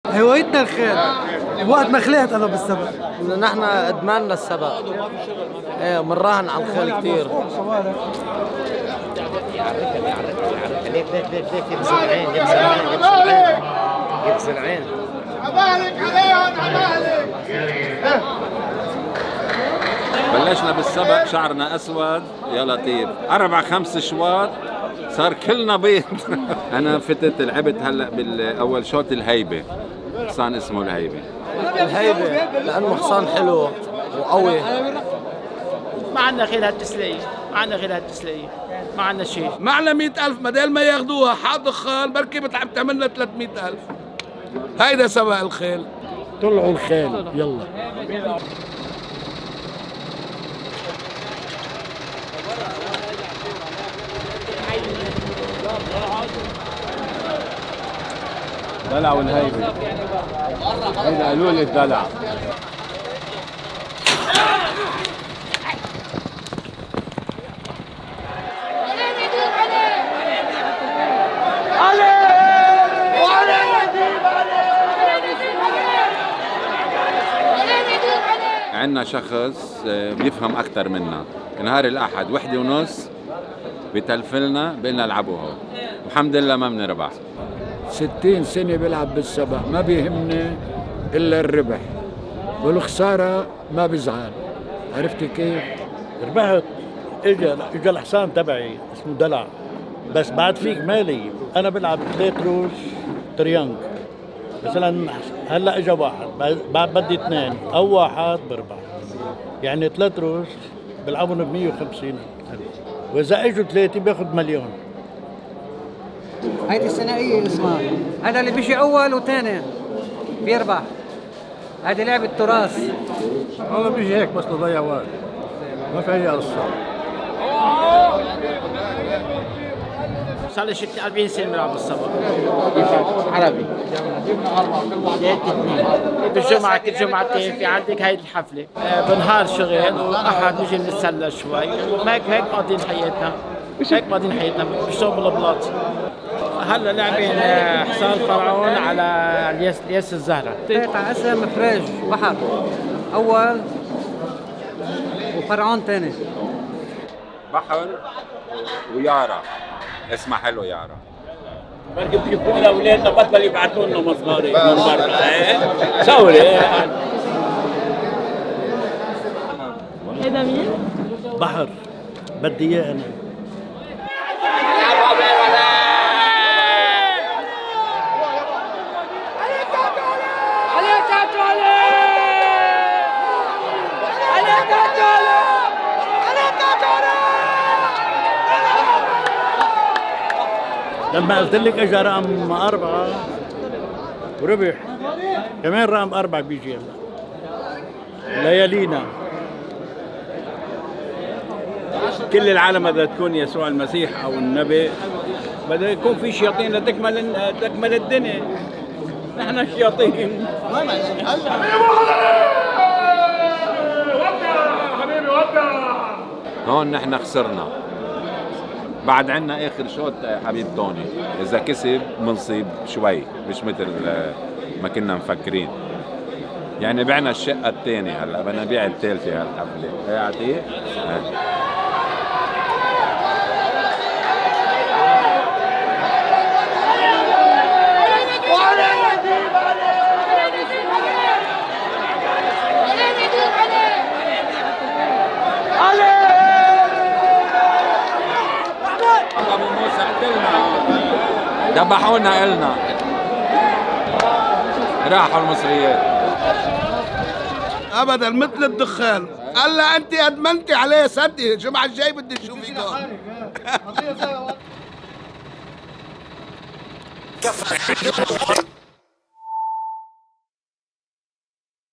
هوايتنا الخيل. وقت ما خلقت انا بالسبق نحن ادمنا السبق. ايه بنراهن على الخيل كثير. ليك يبز العين يبز العين يبز العين يبز العين. عبالك عليهم عبالك. بلشنا بالسبق شعرنا اسود يا لطيف، 4-5 شواط صار كلنا بيض. انا فتت لعبت هلا بالاول شوط الهيبه، حصان اسمه الهيبه. الهيبه لانه حصان حلو وقوي. ما عندنا غير هالتسلية، ما عندنا غير هالتسلية، ما عندنا شيء. معنا 100,000 بدل ما ياخذوها حاط دخان بركي بتعمل لنا 300,000. هيدا سبق الخيل. طلعوا الخيل يلا. دلع والهيبه. هيدا قالوا لي الدلع. عندنا شخص بيفهم أكثر منا. نهار الأحد 1:30 بتلفلنا بقلنا العبوا هون، والحمد لله ما بنربح. 60 سنة بلعب بالسبق، ما بيهمني إلا الربح، والخسارة ما بزعل. عرفتي كيف؟ ربحت. اجا الحصان تبعي اسمه دلع، بس بعد فيك مالي. انا بلعب 3 روس تريانج مثلا. هلا اجا واحد، بعد بدي 2 او واحد بربح. يعني 3 روس بلعبهم ب 150,000، واذا اجوا 3 بياخذ مليون. هيدي الثنائية اسمها، هذا اللي بيجي أول وثاني بيربح. هذه لعبة تراث. والله بيجي هيك بس نضيع وقت، ما في أي قصة. صار لي شي 40 سنة بلعب بالسبق. عربي. بالجمعة كل جمعتين في عندك هاي الحفلة. بنهار شغل وأحد نجي نتسلى شوي. هيك مقضين حياتنا. هيك مقضين حياتنا بنشتغل بالبلاط. هلا لاعبين حصان فرعون على الياس الزهرة. على اسم فريج بحر أول وفرعون ثاني. بحر ويارا، اسمها حلو يارا. بركي بيجيبوا لنا اولادنا بطل يبعثوا لنا مصاري من برا. ثوري. هذا مين؟ بحر بدي اياه انا. لما قلت لك اجى رقم 4 وربح، كمان رقم 4 بيجي هلا ليالينا. كل العالم بدها تكون يسوع المسيح او النبي، بده يكون في شياطين لتكمل الدنيا. نحن شياطين. هون نحن خسرنا. بعد عنا اخر شوط حبيب توني، اذا كسب بنصيب شوي، مش مثل ما كنا مفكرين. يعني بعنا الشقه الثانيه، هلا بدنا نبيع الثالثه هالحفله. ايه عتيق؟ ذبحونا إلنا، راحوا المصريات. ابدا مثل الدخان. هلا انت ادمنتي عليه. صدقي الجمعه الجاي بدي اشوفك هون.